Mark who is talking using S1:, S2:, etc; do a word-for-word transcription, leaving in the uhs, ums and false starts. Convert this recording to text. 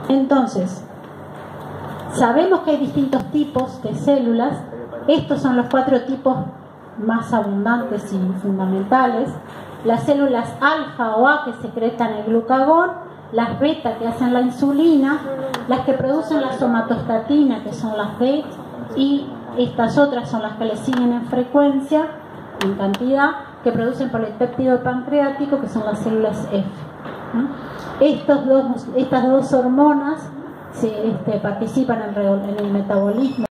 S1: Entonces, sabemos que hay distintos tipos de células. Estos son los cuatro tipos más abundantes y fundamentales. Las células alfa o A que secretan el glucagón, las beta que hacen la insulina, las que producen la somatostatina que son las B, y estas otras son las que le siguen en frecuencia, en cantidad, que producen polipéptido pancreático que son las células F. Estos dos, estas dos hormonas se, este, participan en el, en el metabolismo